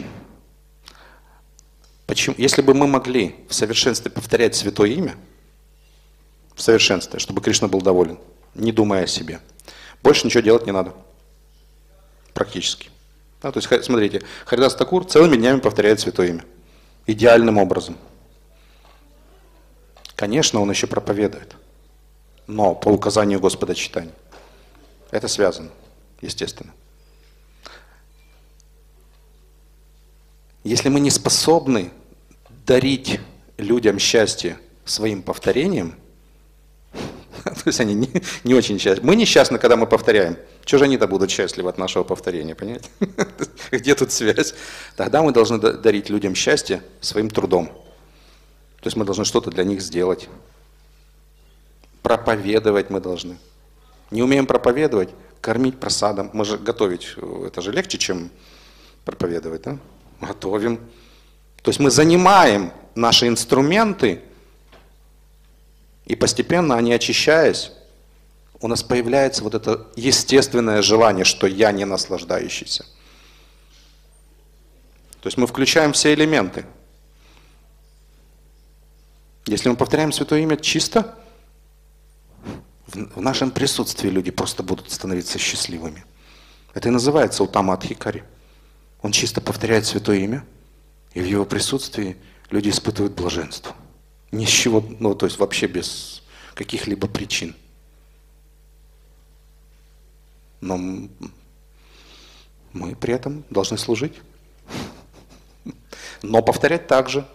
S1: Почему? Если бы мы могли в совершенстве повторять святое имя, в совершенстве, чтобы Кришна был доволен, не думая о себе, больше ничего делать не надо. Практически. Да, то есть, смотрите, Харидас Такур целыми днями повторяет святое имя. Идеальным образом. Конечно, он еще проповедует, но по указанию Господа читания. Это связано, естественно. Если мы не способны дарить людям счастье своим повторением, то есть они не, не очень счастливы. Мы несчастны, когда мы повторяем. Чего же они-то будут счастливы от нашего повторения, понимаете? Где тут связь? Тогда мы должны дарить людям счастье своим трудом. То есть мы должны что-то для них сделать. Проповедовать мы должны. Не умеем проповедовать, кормить просадом. Мы же готовить, это же легче, чем проповедовать, да? Готовим. То есть мы занимаем наши инструменты, и постепенно они, очищаясь, у нас появляется вот это естественное желание, что я не наслаждающийся. То есть мы включаем все элементы. Если мы повторяем святое имя чисто, в нашем присутствии люди просто будут становиться счастливыми. Это и называется Уттама Адхикари. Он чисто повторяет святое имя, и в его присутствии люди испытывают блаженство. Ни с чего, ну то есть вообще без каких-либо причин. Но мы при этом должны служить. Но повторять также.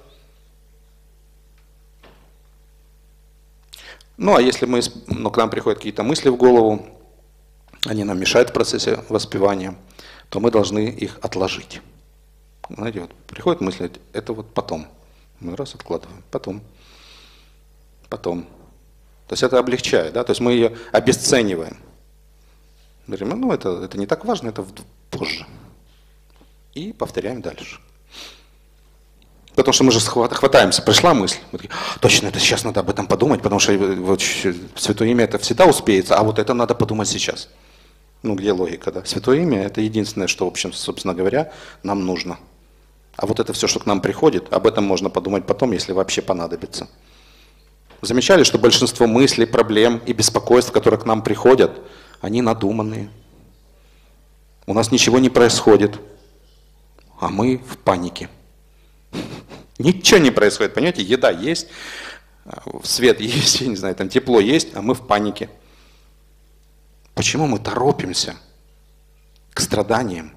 S1: Ну, а если мы, ну, к нам приходят какие-то мысли в голову, они нам мешают в процессе воспевания, то мы должны их отложить. Знаете, вот приходят мысли, это вот потом. Мы раз откладываем, потом, потом. То есть это облегчает, да? То есть мы ее обесцениваем. Говорим, ну это, это не так важно, это позже. И повторяем дальше. Потому что мы же хватаемся, пришла мысль, мы такие, точно, это сейчас надо об этом подумать, потому что вот, святое имя это всегда успеется, а вот это надо подумать сейчас. Ну где логика, да? Святое имя это единственное, что, в общем, собственно говоря, нам нужно. А вот это все, что к нам приходит, об этом можно подумать потом, если вообще понадобится. Замечали, что большинство мыслей, проблем и беспокойств, которые к нам приходят, они надуманные. У нас ничего не происходит, а мы в панике. Ничего не происходит, понимаете? Еда есть, свет есть, я не знаю, там тепло есть, а мы в панике. Почему мы торопимся к страданиям?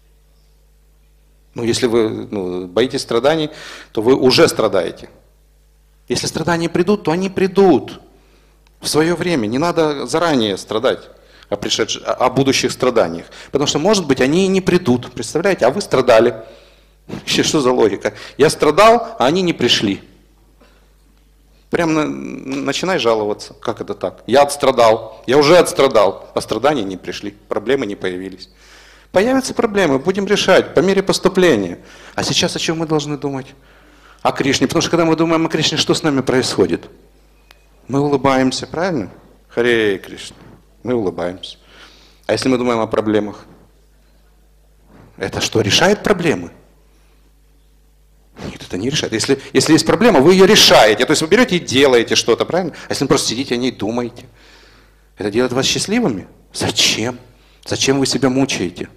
S1: Ну, если вы ну, боитесь страданий, то вы уже страдаете. Если страдания придут, то они придут. В свое время. Не надо заранее страдать о, пришедших, о будущих страданиях. Потому что, может быть, они и не придут. Представляете? А вы страдали. Что за логика? Я страдал, а они не пришли. Прям на, начинай жаловаться. Как это так? Я отстрадал. Я уже отстрадал. А страдания не пришли. Проблемы не появились. Появятся проблемы, будем решать по мере поступления. А сейчас о чем мы должны думать? О Кришне. Потому что когда мы думаем о Кришне, что с нами происходит? Мы улыбаемся, правильно? Харе Кришна. Мы улыбаемся. А если мы думаем о проблемах? Это что, решает проблемы? Нет, это не решает. Если, если есть проблема, вы ее решаете. То есть вы берете и делаете что-то, правильно? А если вы просто сидите о ней думаете? Это делает вас счастливыми? Зачем? Зачем вы себя мучаете?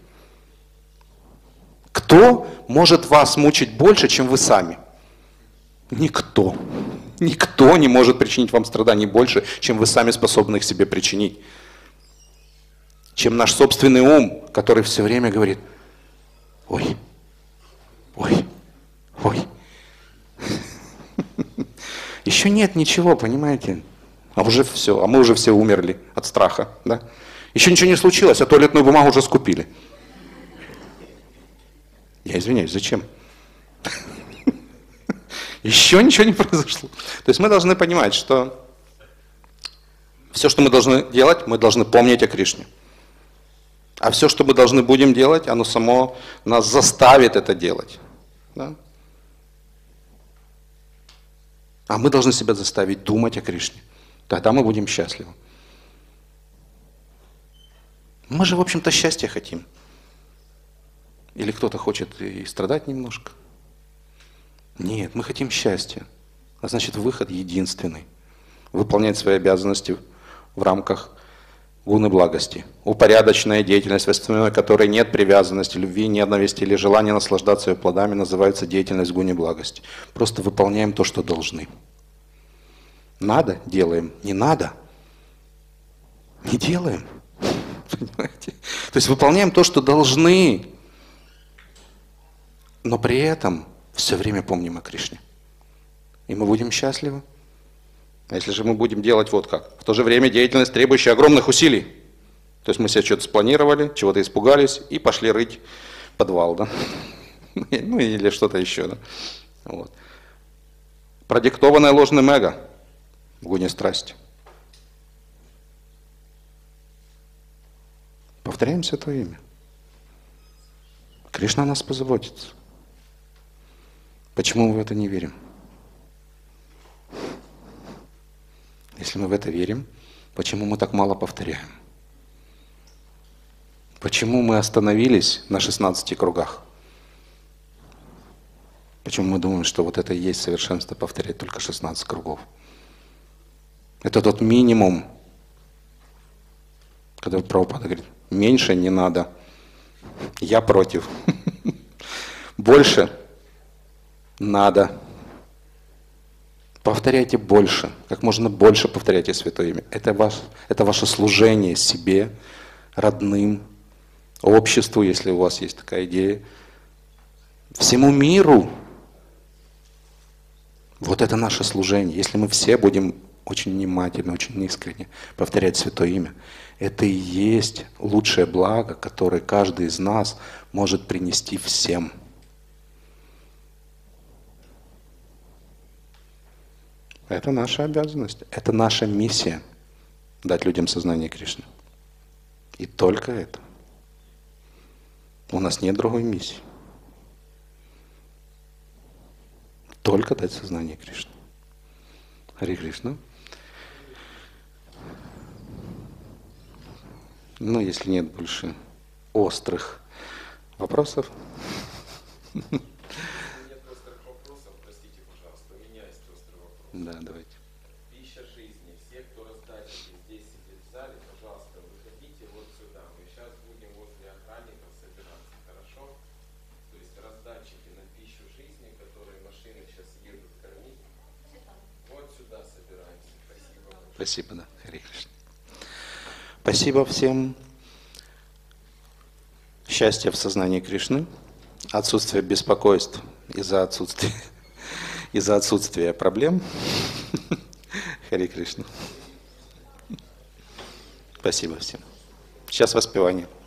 S1: Кто может вас мучить больше, чем вы сами? Никто. Никто не может причинить вам страданий больше, чем вы сами способны их себе причинить. Чем наш собственный ум, который все время говорит: ой, ой, ой. Еще нет ничего, понимаете? А уже все, а мы уже все умерли от страха, да? Еще ничего не случилось, а туалетную бумагу уже скупили. Я извиняюсь, зачем? Еще ничего не произошло. То есть мы должны понимать, что все, что мы должны делать, мы должны помнить о Кришне. А все, что мы должны будем делать, оно само нас заставит это делать. Да? А мы должны себя заставить думать о Кришне. Тогда мы будем счастливы. Мы же, в общем-то, счастья хотим. Или кто-то хочет и страдать немножко? Нет, мы хотим счастья. А значит, выход единственный. Выполнять свои обязанности в рамках гуны благости. Упорядоченная деятельность, в основе которой нет привязанности, любви, ненависти или желания наслаждаться ее плодами, называется деятельность в гуне благости. Просто выполняем то, что должны. Надо – делаем. Не надо – не делаем. Понимаете? То есть выполняем то, что должны, но при этом все время помним о Кришне. И мы будем счастливы. А если же мы будем делать вот как? В то же время деятельность, требующая огромных усилий. То есть мы себе что-то спланировали, чего-то испугались и пошли рыть подвал, да? Ну или что-то еще, да? Вот. Продиктованное ложным эго в гуне страсти. Повторяем Святое Имя. Кришна о нас позаботится. Почему мы в это не верим? Если мы в это верим, почему мы так мало повторяем? Почему мы остановились на шестнадцати кругах? Почему мы думаем, что вот это и есть совершенство, повторять только шестнадцать кругов? Это тот минимум, когда Прабхупада говорит: меньше не надо, я против. Больше надо. Повторяйте больше, как можно больше повторяйте Святое Имя. Это, ваш, это ваше служение себе, родным, обществу, если у вас есть такая идея, всему миру. Вот это наше служение. Если мы все будем очень внимательно, очень искренне повторять Святое Имя, это и есть лучшее благо, которое каждый из нас может принести всем. Это наша обязанность, это наша миссия – дать людям сознание Кришны. И только это. У нас нет другой миссии. Только дать сознание Кришны. Харе Кришна. Ну, если нет больше острых вопросов. Да, давайте.
S5: Пища жизни. Все, кто раздатчики здесь сидит в зале, пожалуйста, выходите вот сюда. Мы сейчас будем возле охранников собираться, хорошо? То есть раздатчики на пищу жизни, которые машины сейчас едут кормить, вот сюда собираемся. Спасибо.
S1: Спасибо, да. Харе Кришна. Спасибо всем. Счастья в сознании Кришны, отсутствие беспокойств из-за отсутствия из-за отсутствия проблем. Харе Кришна. Спасибо всем. Сейчас воспевание.